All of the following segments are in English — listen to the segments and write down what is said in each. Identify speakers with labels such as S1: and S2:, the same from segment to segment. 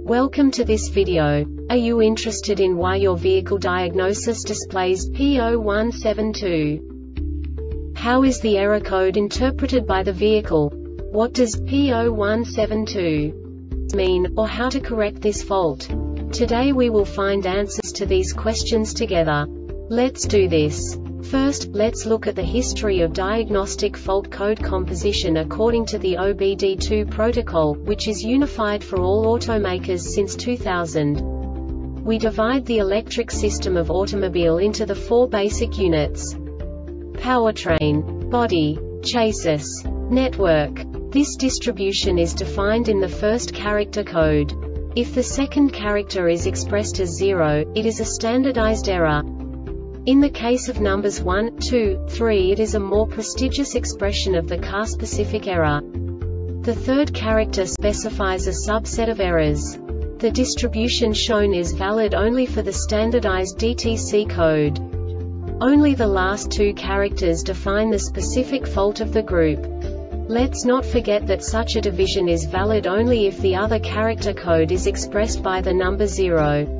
S1: Welcome to this video. Are you interested in why your vehicle diagnosis displays P0172? How is the error code interpreted by the vehicle? What does P0172 mean, or how to correct this fault? Today we will find answers to these questions together. Let's do this. First, let's look at the history of diagnostic fault code composition according to the OBD2 protocol, which is unified for all automakers since 2000. We divide the electric system of automobile into the four basic units: powertrain, body, chassis, network. This distribution is defined in the first character code. If the second character is expressed as 0, it is a standardized error. In the case of numbers 1, 2, 3, it is a more prestigious expression of the car-specific error. The third character specifies a subset of errors. The distribution shown is valid only for the standardized DTC code. Only the last two characters define the specific fault of the group. Let's not forget that such a division is valid only if the other character code is expressed by the number 0.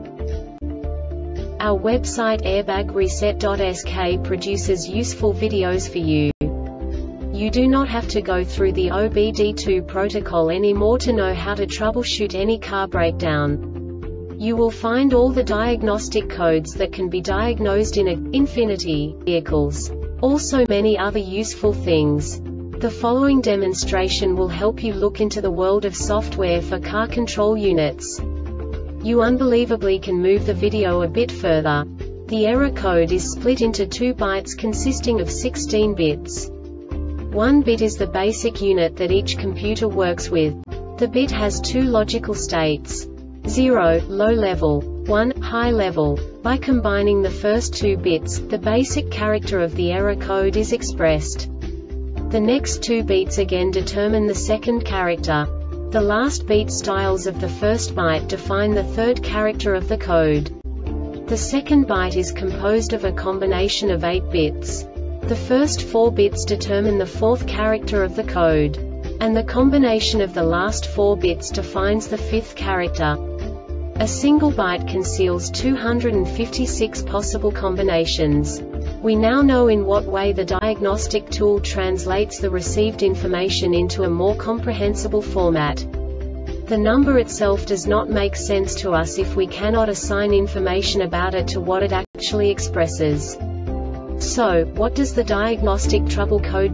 S1: Our website airbagreset.sk produces useful videos for you. You do not have to go through the OBD2 protocol anymore to know how to troubleshoot any car breakdown. You will find all the diagnostic codes that can be diagnosed in Infiniti vehicles. Also many other useful things. The following demonstration will help you look into the world of software for car control units. You unbelievably can move the video a bit further. The error code is split into 2 bytes consisting of 16 bits. 1 bit is the basic unit that each computer works with. The bit has 2 logical states: 0, low level, 1, high level. By combining the first 2 bits, the basic character of the error code is expressed. The next 2 beats again determine the second character. The last beat styles of the first byte define the third character of the code. The second byte is composed of a combination of 8 bits. The first 4 bits determine the fourth character of the code. And the combination of the last 4 bits defines the fifth character. A single byte conceals 256 possible combinations. We now know in what way the diagnostic tool translates the received information into a more comprehensible format. The number itself does not make sense to us if we cannot assign information about it to what it actually expresses. So, what does the diagnostic trouble code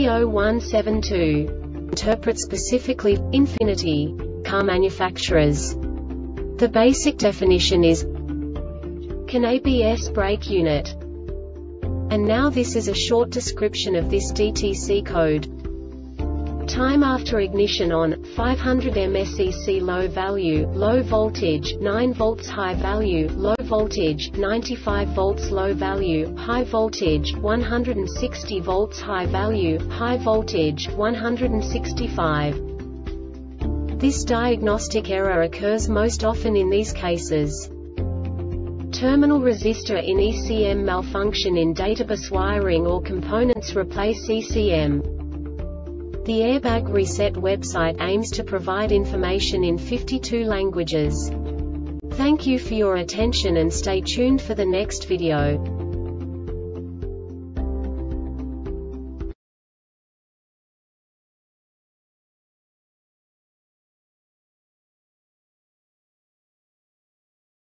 S1: P0172 interpret specifically for Infiniti car manufacturers? The basic definition is CAN ABS brake unit. And now this is a short description of this DTC code. Time after ignition on, 500 mSEC low value, low voltage, 9 volts high value, low voltage, 95 volts low value, high voltage, 160 volts high value, high voltage, 165. This diagnostic error occurs most often in these cases: terminal resistor in ECM malfunction in databus wiring or components replace ECM. The Airbag Reset website aims to provide information in 52 languages. Thank you for your attention and stay tuned for the next video.